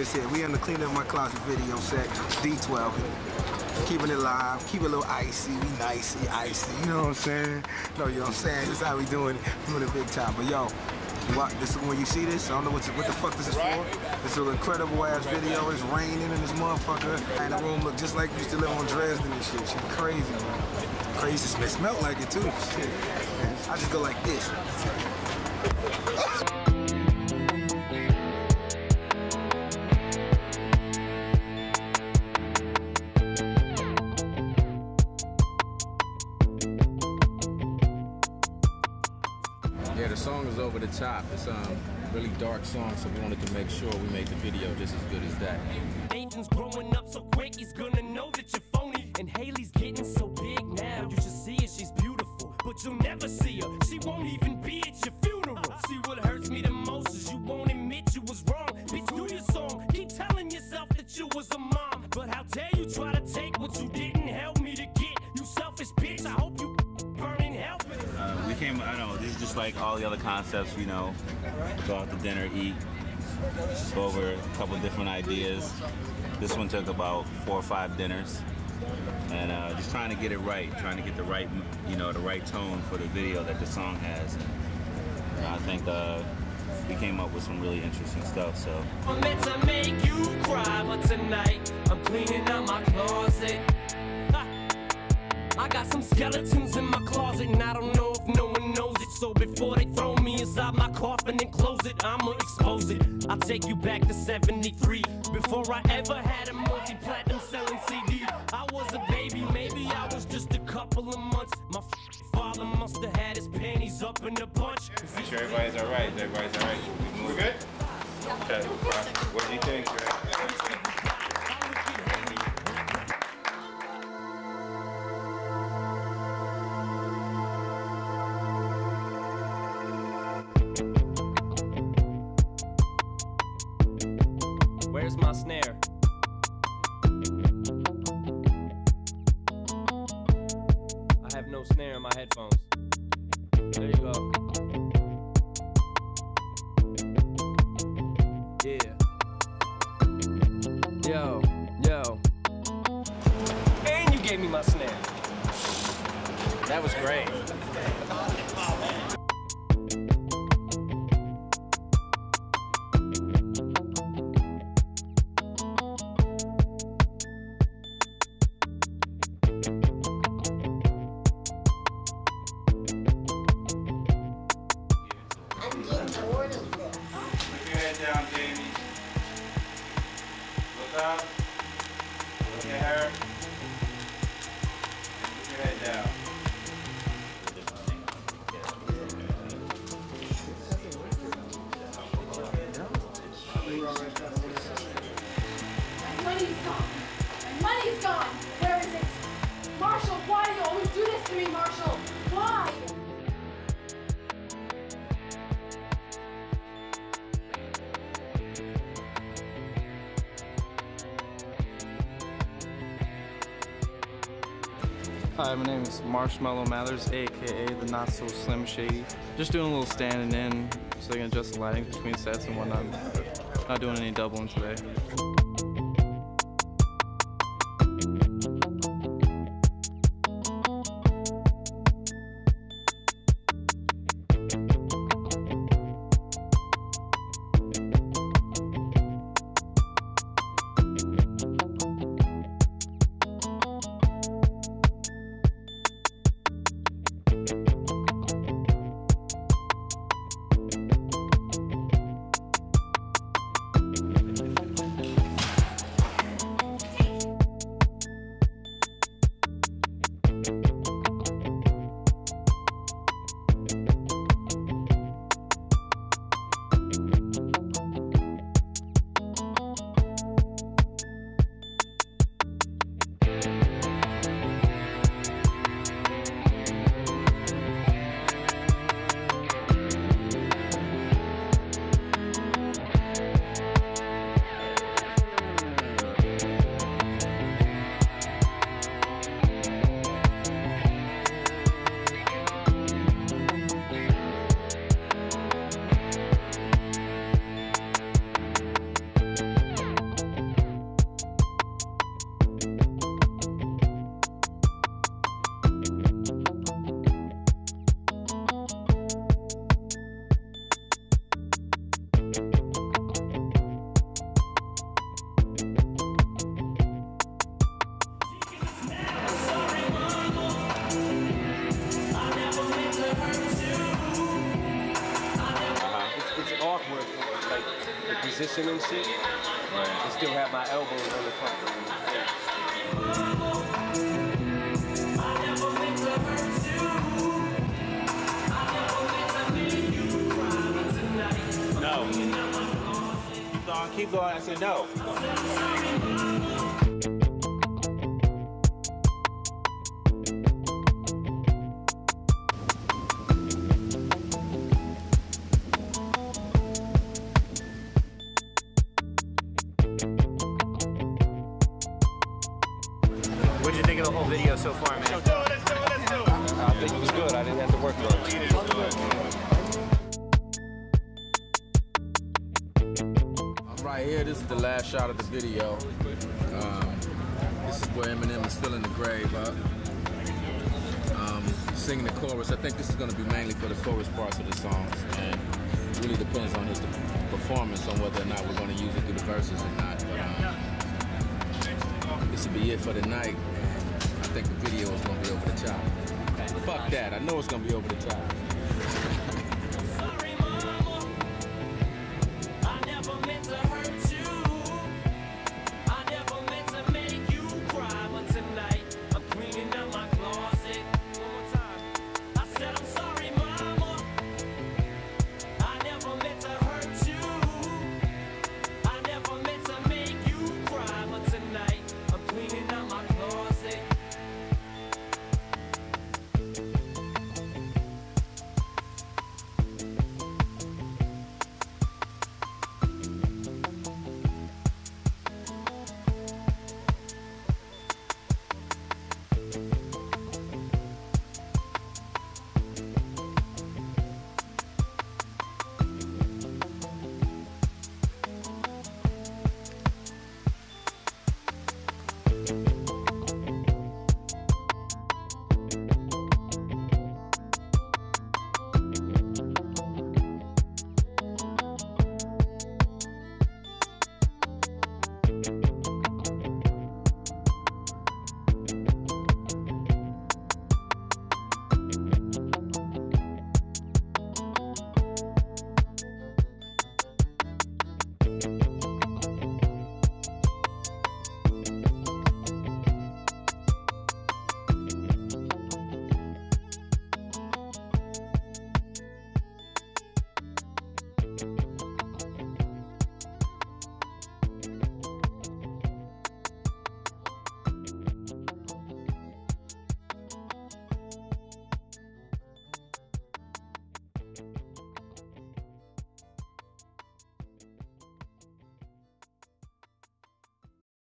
I said, we in the Clean Up My Closet video set, D12. Keeping it live, keep it a little icy, we nicey, icy, you know what I'm saying? No, you know what I'm saying? This is how we doing it big time. But yo, this is when you see this, I don't know what the fuck this is for. This is an incredible ass video. It's raining in this motherfucker. And the room look just like you used to live on Dresden and shit. Shit crazy, man. Crazy. It smelled like it too. Shit. Man, I just go like this. Yeah, the song is over the top. It's a really dark song, so we wanted to make sure we made the video just as good as that. Nathan's growing up so quick, he's gonna know that you're phony. And Haley's getting so big now, you should see her, she's beautiful. But you'll never see her, she won't even be at your funeral. See, what hurts me the most is you won't admit you was wrong. Bitch, do your song, keep telling yourself that you was a mom. But how dare you try to take what you didn't help me to get? You selfish bitch, I hope you burn in hell. We came, I don't know, this is just like all the other concepts, you know, go out to dinner, eat, just go over a couple different ideas. This one took about 4 or 5 dinners, and just trying to get it right, trying to get the right, you know, the right tone for the video that the song has. And I think we came up with some really interesting stuff, so. I'm meant to make you cry, but tonight I'm cleaning out my closet. I got some skeletons in my closet, and I don't know if no one knows it. So before they throw me inside my coffin and close it, I'ma expose it. I'll take you back to 73, before I ever had a multi-platinum selling CD. I was a baby, maybe I was just a couple of months. My father must have had his panties up in a bunch. Make sure everybody's all right. Everybody's all right. We're good? Okay. What do you think? Where's my snare? I have no snare in my headphones. There you go. Yeah. Yo. And you gave me my snare. That was great. Down, Jamie. Look up. Look at her. And put your head down. My money's gone. My money's gone. Where is it? Marshall, why do you always do this to me, Marshall? Why? Hi, my name is Marshmallow Mathers, aka the Not So Slim Shady. Just doing a little standing in so I can adjust the lighting between sets and whatnot. Not doing any doubling today. position and shit. Right. And still have my elbows on the front. No. Keep going. I said no. What'd you think of the whole video so far, man? I think it was good. I didn't have to work much. Right here, this is the last shot of the video. This is where Eminem is still in the grave, singing the chorus. I think this is going to be mainly for the chorus parts of the songs, and it really depends on his performance on whether or not we're going to use it through the verses or not. But this will be it for the night. I think the video is going to be over the top. Fuck that, I know it's going to be over the top.